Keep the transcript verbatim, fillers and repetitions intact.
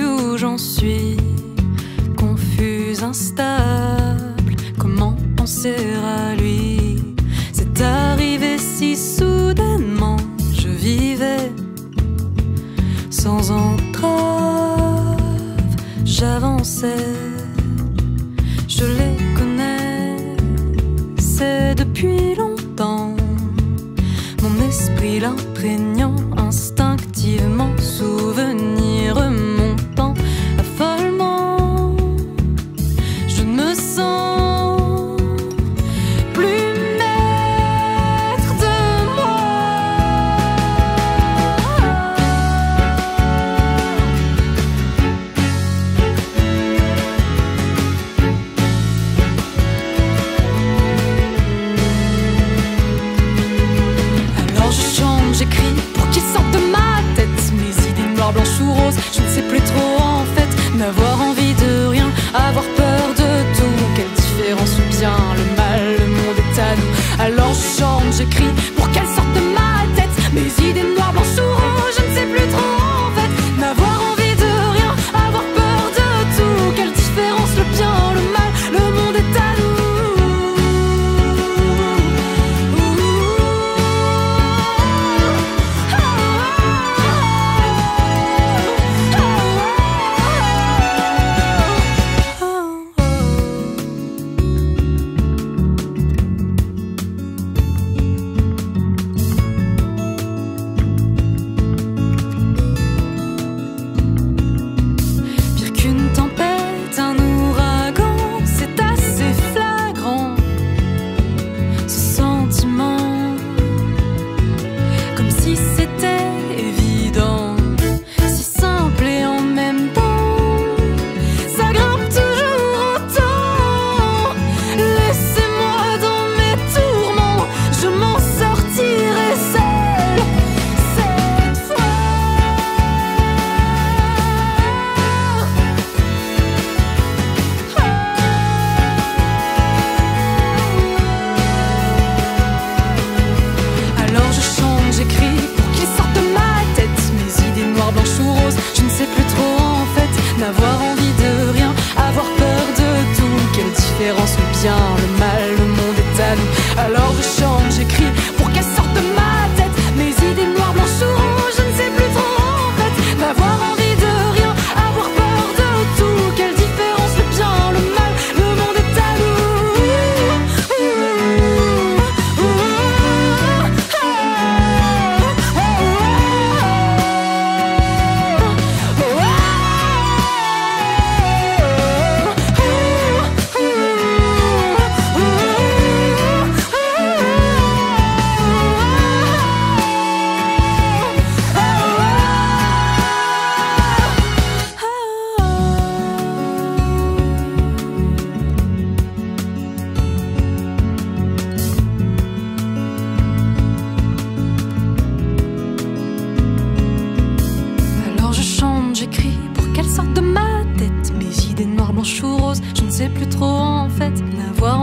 plus où j'en suis. Confuse, instable, comment penser à lui? C'est arrivé si soudainement, je vivais sans entrave, j'avançais, je les connaissais depuis longtemps. Mon esprit l'imprégnant instinctivement, souvenir remontant affolement. Je me sens plus maître de moi. Alors je chante, j'écris pour qu'ils sortent de ma tête. Mes idées noires, blanches ou roses, je ne sais plus trop en fait. N'avoir envie de rien, avoir peur de tout. Quelle différence ou bien le mal, le monde est à nous. Alors je chante, j'écris pour qu'elles sortent de ma tête. Mes idées noires, blanches ou roses, je ne sais plus trop en fait. N'avoir envie de rien, avoir peur de tout. Quelle différence, le bien, le mal, le monde est à nous. Si c'était évident, si simple et en même temps, ça grimpe toujours autant. Laissez-moi dans mes tourments, je m'en sortirai seule cette fois. Alors je chante, j'écris pour qu'ils sortent de ma tête. Mes idées noires, blanches ou roses, je ne sais plus trop en fait. N'avoir envie de rien, avoir peur de tout. Quelle différence, le bien, le mal, le monde est à nous. Alors je chante, j'écris pour qu'elles sortent de ma tête. Mes idées noires, blanches ou roses, je ne sais plus trop en fait. N'avoir envie de rien, avoir peur de tout. Quelle différence, le bien, le mal, le monde est à nous. J'écris pour qu'elles sortent de ma tête. Mes idées noires, blanches ou roses, je ne sais plus trop en fait. N'avoir